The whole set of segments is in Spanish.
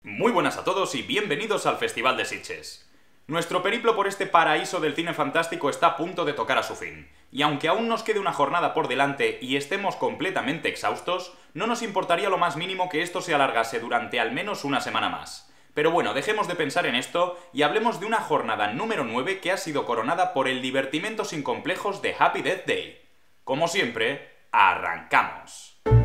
Muy buenas a todos y bienvenidos al Festival de Sitges. Nuestro periplo por este paraíso del cine fantástico está a punto de tocar a su fin, y aunque aún nos quede una jornada por delante y estemos completamente exhaustos, no nos importaría lo más mínimo que esto se alargase durante al menos una semana más. Pero bueno, dejemos de pensar en esto y hablemos de una jornada número 9 que ha sido coronada por el divertimento sin complejos de Happy Death Day. Como siempre, ¡arrancamos!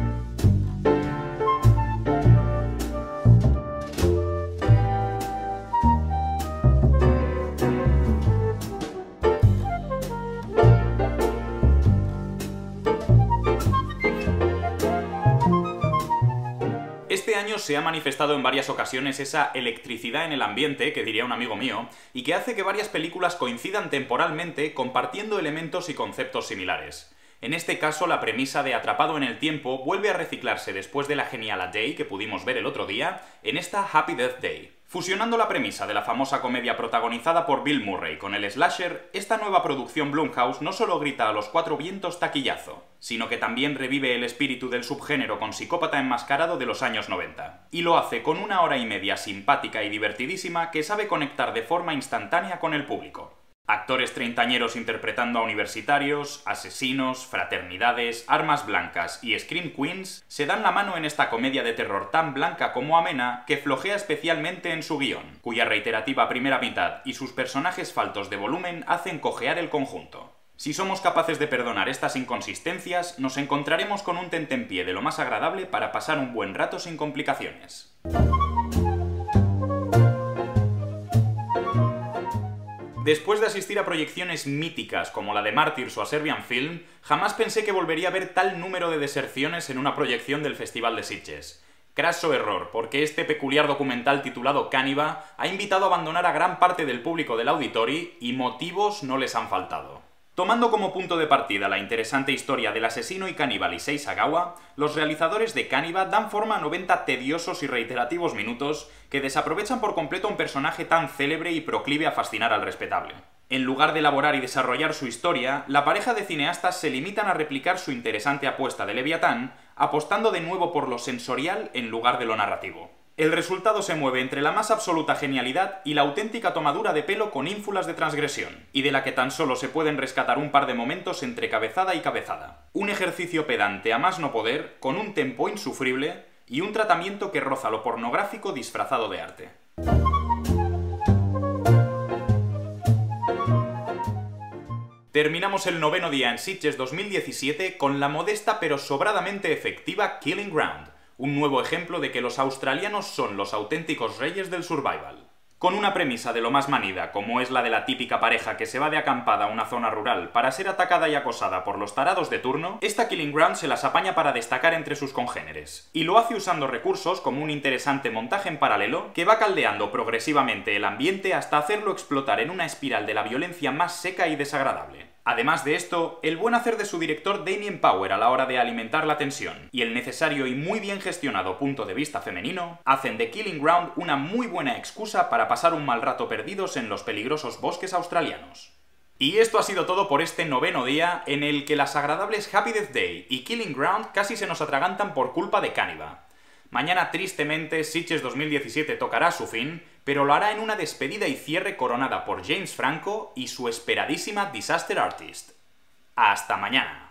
Este año se ha manifestado en varias ocasiones esa electricidad en el ambiente, que diría un amigo mío, y que hace que varias películas coincidan temporalmente compartiendo elementos y conceptos similares. En este caso, la premisa de Atrapado en el tiempo vuelve a reciclarse después de la genial A Day que pudimos ver el otro día en esta Happy Death Day. Fusionando la premisa de la famosa comedia protagonizada por Bill Murray con el slasher, esta nueva producción Blumhouse no solo grita a los cuatro vientos taquillazo, sino que también revive el espíritu del subgénero con psicópata enmascarado de los años 90. Y lo hace con una hora y media simpática y divertidísima que sabe conectar de forma instantánea con el público. Actores treintañeros interpretando a universitarios, asesinos, fraternidades, armas blancas y scream queens se dan la mano en esta comedia de terror tan blanca como amena que flojea especialmente en su guión, cuya reiterativa primera mitad y sus personajes faltos de volumen hacen cojear el conjunto. Si somos capaces de perdonar estas inconsistencias, nos encontraremos con un tentempié de lo más agradable para pasar un buen rato sin complicaciones. Después de asistir a proyecciones míticas como la de Martyrs o a Serbian Film, jamás pensé que volvería a ver tal número de deserciones en una proyección del Festival de Sitges. Craso error, porque este peculiar documental titulado Cannibal ha invitado a abandonar a gran parte del público del Auditori y motivos no les han faltado. Tomando como punto de partida la interesante historia del asesino y caníbal Issei Sagawa, los realizadores de Cannibal dan forma a 90 tediosos y reiterativos minutos que desaprovechan por completo un personaje tan célebre y proclive a fascinar al respetable. En lugar de elaborar y desarrollar su historia, la pareja de cineastas se limitan a replicar su interesante apuesta de Leviatán, apostando de nuevo por lo sensorial en lugar de lo narrativo. El resultado se mueve entre la más absoluta genialidad y la auténtica tomadura de pelo con ínfulas de transgresión, y de la que tan solo se pueden rescatar un par de momentos entre cabezada y cabezada. Un ejercicio pedante a más no poder, con un tempo insufrible y un tratamiento que roza lo pornográfico disfrazado de arte. Terminamos el noveno día en Sitges 2017 con la modesta pero sobradamente efectiva Killing Ground, un nuevo ejemplo de que los australianos son los auténticos reyes del survival. Con una premisa de lo más manida, como es la de la típica pareja que se va de acampada a una zona rural para ser atacada y acosada por los tarados de turno, esta Killing Ground se las apaña para destacar entre sus congéneres. Y lo hace usando recursos como un interesante montaje en paralelo que va caldeando progresivamente el ambiente hasta hacerlo explotar en una espiral de la violencia más seca y desagradable. Además de esto, el buen hacer de su director Damien Power a la hora de alimentar la tensión y el necesario y muy bien gestionado punto de vista femenino hacen de Killing Ground una muy buena excusa para pasar un mal rato perdidos en los peligrosos bosques australianos. Y esto ha sido todo por este noveno día en el que las agradables Happy Death Day y Killing Ground casi se nos atragantan por culpa de Cannibal. Mañana, tristemente, Sitges 2017 tocará su fin, pero lo hará en una despedida y cierre coronada por James Franco y su esperadísima Disaster Artist. ¡Hasta mañana!